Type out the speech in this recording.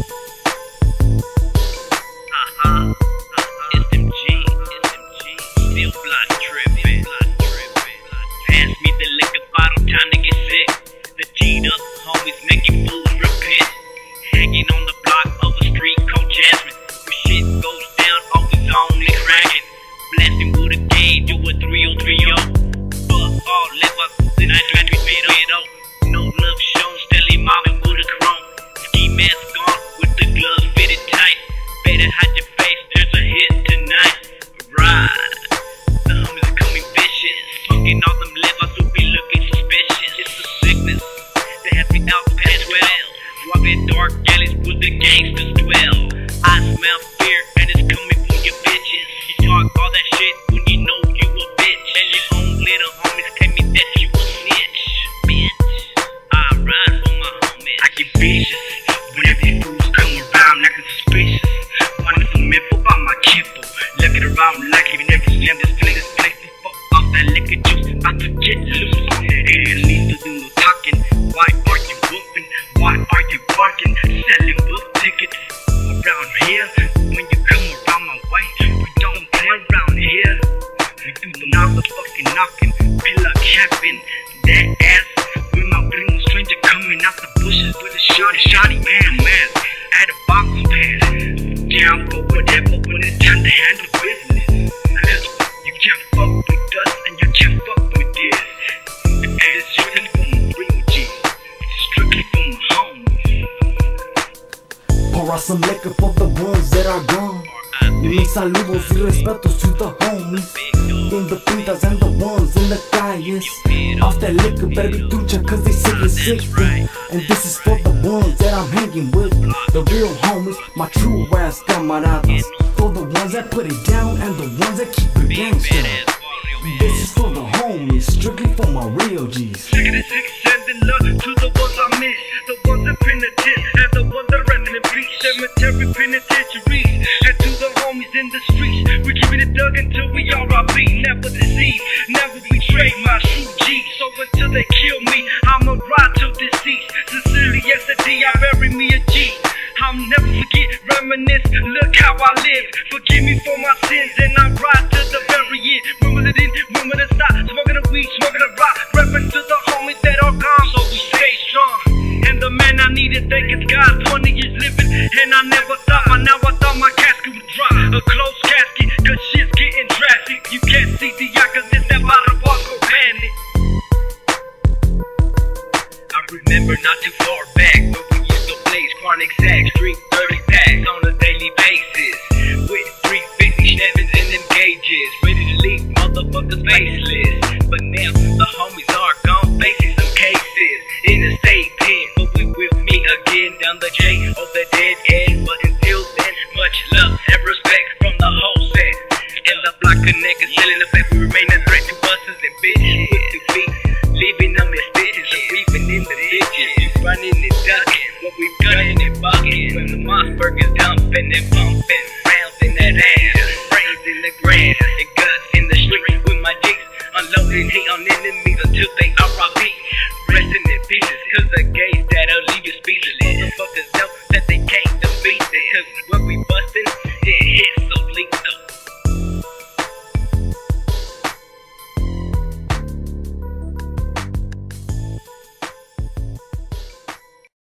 Still block tripping. Pass me the liquor bottle, time to get sick. The G'd up homies making fools repent. Hanging on the block of a street called Jasmine. Where shit goes down, always only cracking. Blasting with a gauge, do a 3030. Fuck all levers, then I try to beat up. No love shown, steadily mobbing with a chrome. Ski mask on with the gloves fitted tight. Better hide your face, there's a hit tonight. Ride. The homies are coming vicious. Fucking all them levers who be looking suspicious. It's a sickness, they have me out past 12. Walking dark alleys where the gangsters dwell. I smell fear and it's coming from your bitches. You talk all that shit when you know you a bitch. And your own little homies claim me that you a snitch. Bitch, I ride for my homies. I get vicious whenever these fools come around acting suspicious. Wanting some info about my kipple. Looking around like even every slam this place fuck off that liquor juice, about to get loose. Ain't need to do no talking. Why are you whooping? Why are you barking? Selling book tickets around here. When you come around my way, we don't play around here. We do the motherfucking knocking, pillar capping that ass with my bling stranger coming out the bushes with a shotty man at a boxing pad. Down for whatever when it's time to handle business. Cause you can't fuck with us and you can't fuck with this. And it's strictly for my real G's. It's strictly for my homies. Pour out some liquor for the ones that are gone. Mis saludos y respetos to the homies. In the pintas and the ones in the calles. Off that liquor better be trucha cause they sick. And this is for the ones that I'm hanging with. The real homies, my true ass camaradas. For the ones that put it down and the ones that keep it gangsta. This is for the homies, strictly for my real G's. Sick of the sick, sending love to the ones I miss. The ones that penitentiary and the ones that renting in peace. Cemetery penitentiaries. And to the homies in the streets, we keeping it dug until we R.I.P. Never deceive, never betray my true G. So until they kill me, I'ma ride till deceased. Sincerely, yesterday I bury me a G. I'll never forget, reminisce, look how I live. Forgive me for my sins and I ride to the very end. When will it end? When will it stop? Smoking the weed, smoking the rock. Reppin' to the homies that are gone, so we stay strong. And the man I needed, thank is God, 20 years living. And I never thought, now I thought my casket would drop. A closed casket, cause shit's getting drastic. You can't see the eye cause it's that bottle walk panic. I remember not too far back when we used to blaze chronic sacks, drink 30 packs on a daily basis. With 350 Chevys and them gauges, ready to leave motherfuckers faceless. But now the homies are gone, facing some cases in the state pen. But we will meet again down the J of the dead end. But until then, much love and respect from the whole set. And the block of niggas selling the fact we remain a threat to busters and bitches. With 2 feet, leaving them in stitches, and weaving in the ditches. You running and ducking, what we gunning and bucking. When the Mossberg is dumping and pumping, rounds in that ass, brains in the grass, and guts in the street with my dicks. Unloading hate on enemies until they R.I.P. Resting in pieces, cause the gays that'll leave you speechless. Motherfuckers know that they can't defeat it, cause when we